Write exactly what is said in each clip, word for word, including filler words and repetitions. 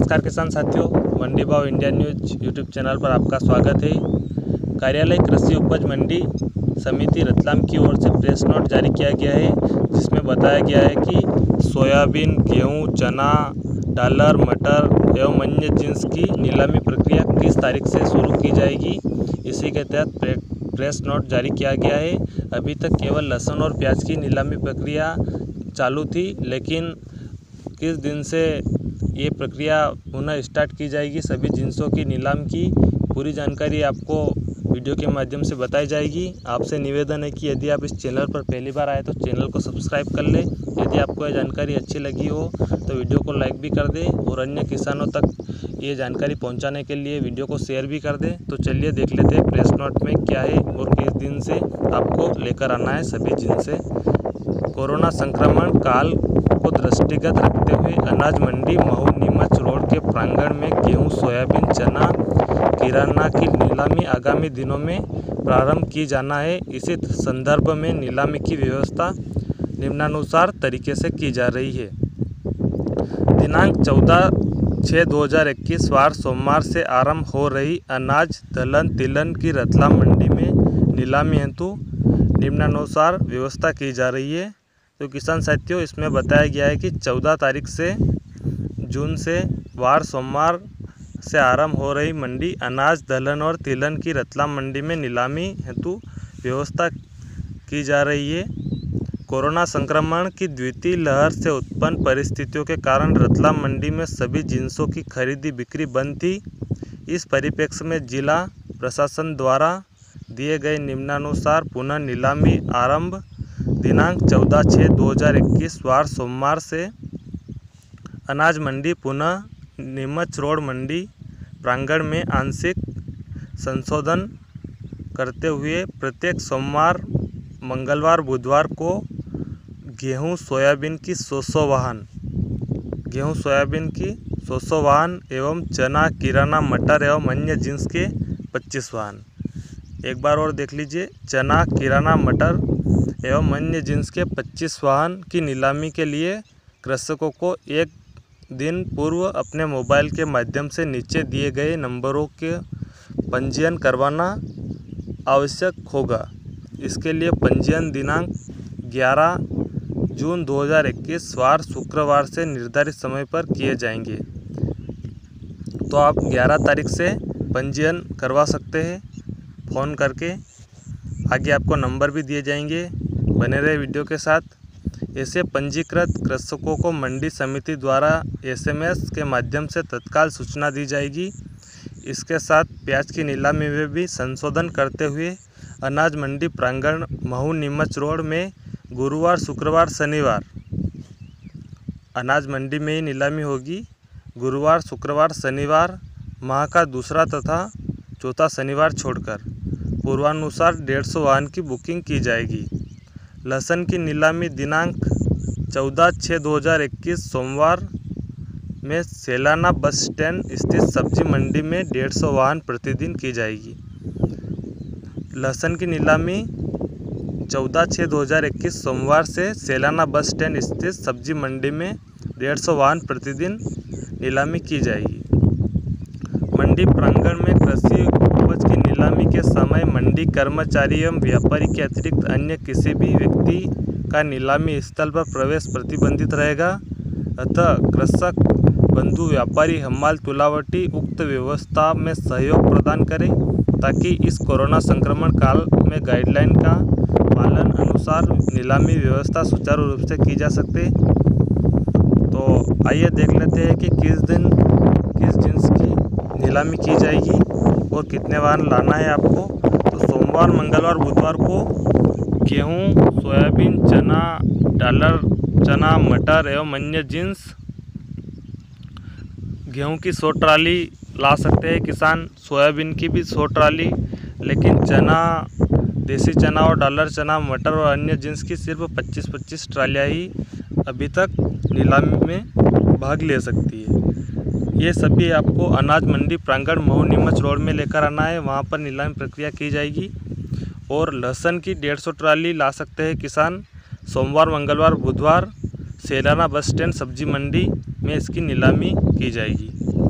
नमस्कार किसान साथियों, मंडी भाव इंडिया न्यूज यूट्यूब चैनल पर आपका स्वागत है। कार्यालय कृषि उपज मंडी समिति रतलाम की ओर से प्रेस नोट जारी किया गया है, जिसमें बताया गया है कि सोयाबीन, गेहूं, चना, डालर, मटर एवं अन्य जिन्स की नीलामी प्रक्रिया किस तारीख से शुरू की जाएगी। इसी के तहत प्रे, प्रेस नोट जारी किया गया है। अभी तक केवल लहसुन और प्याज की नीलामी प्रक्रिया चालू थी, लेकिन किस दिन से ये प्रक्रिया पुनः स्टार्ट की जाएगी, सभी जिन्सों की नीलाम की पूरी जानकारी आपको वीडियो के माध्यम से बताई जाएगी। आपसे निवेदन है कि यदि आप इस चैनल पर पहली बार आए तो चैनल को सब्सक्राइब कर ले। यदि आपको यह जानकारी अच्छी लगी हो तो वीडियो को लाइक भी कर दें और अन्य किसानों तक ये जानकारी पहुंचाने के लिए वीडियो को शेयर भी कर दें। तो चलिए देख लेते हैं प्रेस नोट में क्या है और किस दिन से आपको लेकर आना है सभी जिनसे। कोरोना संक्रमण काल को दृष्टिगत रखते हुए अनाज मंडी महू नीमच रोड के प्रांगण में गेहूं, सोयाबीन, चना, किराना की नीलामी आगामी दिनों में प्रारंभ की जाना है। इसी संदर्भ में नीलामी की व्यवस्था निम्नानुसार तरीके से की जा रही है। दिनांक चौदह छः दो हज़ार इक्कीस वार सोमवार से आरंभ हो रही अनाज, दलहन, तिलहन की रतलाम मंडी में नीलामी हेतु निम्नानुसार व्यवस्था की जा रही है। तो किसान साथियों, इसमें बताया गया है कि चौदह तारीख से जून से वार सोमवार से आरंभ हो रही मंडी अनाज, दलहन और तिलहन की रतलाम मंडी में नीलामी हेतु व्यवस्था की जा रही है। कोरोना संक्रमण की द्वितीय लहर से उत्पन्न परिस्थितियों के कारण रतलाम मंडी में सभी जिन्सों की खरीदी बिक्री बंद थी। इस परिप्रेक्ष्य में जिला प्रशासन द्वारा दिए गए निम्नानुसार पुनः नीलामी आरंभ दिनांक चौदह छः दो हज़ार इक्कीस वार सोमवार से अनाज मंडी पुनः नीमच रोड मंडी प्रांगण में आंशिक संशोधन करते हुए प्रत्येक सोमवार, मंगलवार, बुधवार को गेहूं, सोयाबीन की सौ सौ वाहन गेहूं सोयाबीन की सौ सौ वाहन एवं चना, किराना, मटर एवं अन्य जिन्स के पच्चीस वाहन। एक बार और देख लीजिए, चना, किराना, मटर एवं अन्य जिन्स के पच्चीस वाहन की नीलामी के लिए कृषकों को एक दिन पूर्व अपने मोबाइल के माध्यम से नीचे दिए गए नंबरों के पंजीयन करवाना आवश्यक होगा। इसके लिए पंजीयन दिनांक ग्यारह जून दो हज़ार इक्कीस वार शुक्रवार से निर्धारित समय पर किए जाएंगे। तो आप ग्यारह तारीख से पंजीयन करवा सकते हैं फ़ोन करके। आगे आपको नंबर भी दिए जाएंगे, बने रहे वीडियो के साथ। ऐसे पंजीकृत कृषकों को मंडी समिति द्वारा एसएमएस के माध्यम से तत्काल सूचना दी जाएगी। इसके साथ प्याज की नीलामी में भी संशोधन करते हुए अनाज मंडी प्रांगण महू नीमच रोड में गुरुवार, शुक्रवार, शनिवार अनाज मंडी में ही नीलामी होगी। गुरुवार, शुक्रवार, शनिवार माह का दूसरा तथा चौथा शनिवार छोड़कर पूर्वानुसार डेढ़ सौ वाहन की बुकिंग की जाएगी। लहसुन की नीलामी दिनांक चौदह छः दो हज़ार इक्कीस सोमवार में सेलाना बस स्टैंड स्थित सब्जी मंडी में डेढ़ सौ वाहन प्रतिदिन की जाएगी। लहसुन की नीलामी चौदह छः दो हज़ार इक्कीस सोमवार से सेलाना बस स्टैंड स्थित सब्जी मंडी में डेढ़ सौ वाहन प्रतिदिन नीलामी की जाएगी। मंडी प्रांगण में कृषि उपज की नीलामी के समय मंडी कर्मचारी एवं व्यापारी के अतिरिक्त अन्य किसी भी व्यक्ति का नीलामी स्थल पर प्रवेश प्रतिबंधित रहेगा। अतः कृषक बंधु, व्यापारी, हमाल, तुलावटी उक्त व्यवस्था में सहयोग प्रदान करें ताकि इस कोरोना संक्रमण काल में गाइडलाइन का पालन अनुसार नीलामी व्यवस्था सुचारू रूप से की जा सके। तो आइए देख लेते हैं कि किस दिन किस जिन्स की नीलामी की जाएगी और कितने वाहन लाना है आपको। तो सोमवार, मंगलवार, बुधवार को गेहूं, सोयाबीन, चना, डालर, चना, मटर एवं अन्य जिन्स गेहूं की सौ ट्राली ला सकते हैं किसान, सोयाबीन की भी सौ ट्राली, लेकिन चना, देसी चना और डालर चना, मटर और अन्य जिन्स की सिर्फ पच्चीस पच्चीस ट्रालियाँ ही अभी तक नीलामी में भाग ले सकती है। ये सभी आपको अनाज मंडी प्रांगण महू नीमच रोड में लेकर आना है, वहाँ पर नीलामी प्रक्रिया की जाएगी। और लहसुन की डेढ़ सौ ट्राली ला सकते हैं किसान सोमवार, मंगलवार, बुधवार सेलाना बस स्टैंड सब्जी मंडी में इसकी नीलामी की जाएगी।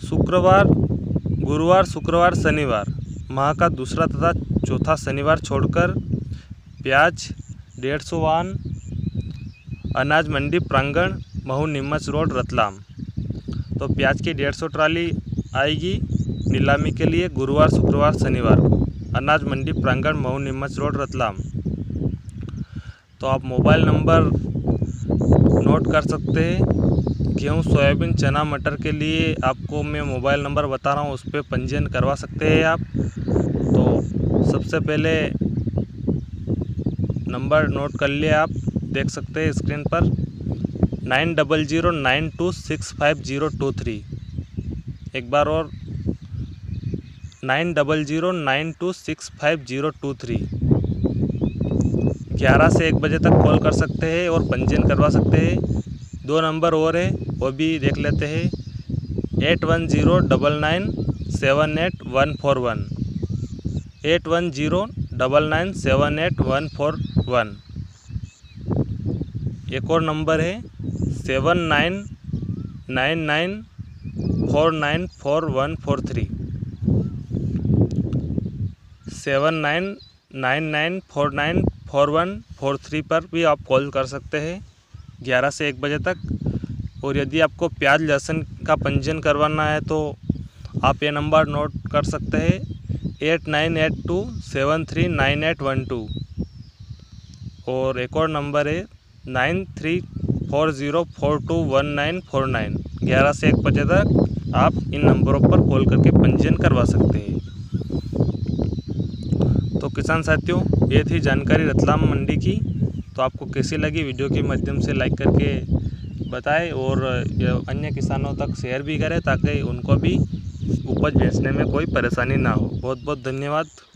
शुक्रवार, गुरुवार, शुक्रवार, शनिवार माह का दूसरा तथा चौथा शनिवार छोड़कर प्याज डेढ़ सौ वाहन अनाज मंडी प्रांगण महू नीमच रोड रतलाम। तो प्याज की डेढ़ सौ ट्राली आएगी नीलामी के लिए गुरुवार, शुक्रवार, शनिवार को अनाज मंडी प्रांगण महू नीमच रोड रतलाम। तो आप मोबाइल नंबर नोट कर सकते हैं। गेहूँ, सोयाबीन, चना, मटर के लिए आपको मैं मोबाइल नंबर बता रहा हूँ, उस पर पंजीयन करवा सकते हैं आप। तो सबसे पहले नंबर नोट कर लिए आप, देख सकते हैं स्क्रीन पर nine double zero nine two six five zero two three. एक बार और nine double zero nine two six five zero two three. ग्यारह से एक बजे तक कॉल कर सकते हैं और पंजीयन करवा सकते हैं। दो नंबर और है, वो भी देख लेते हैं। Eight one zero double nine seven eight one four one eight one zero double nine seven eight one four one. एक और नंबर है seven nine nine nine four nine four one four three seven nine nine nine four nine four one four three पर भी आप call कर सकते हैं ग्यारह से एक बजे तक। और यदि आपको प्याज लहसुन का पंजीयन करवाना है तो आप ये नंबर नोट कर सकते हैं eight nine eight two seven three nine eight one two. और एक और नंबर है nine three four zero four two one nine four nine. ग्यारह से एक बजे तक आप इन नंबरों पर कॉल करके पंजीयन करवा सकते हैं। तो किसान साथियों, ये थी जानकारी रतलाम मंडी की। तो आपको कैसी लगी वीडियो के माध्यम से लाइक करके बताएं और अन्य किसानों तक शेयर भी करें ताकि उनको भी उपज बेचने में कोई परेशानी ना हो। बहुत बहुत धन्यवाद।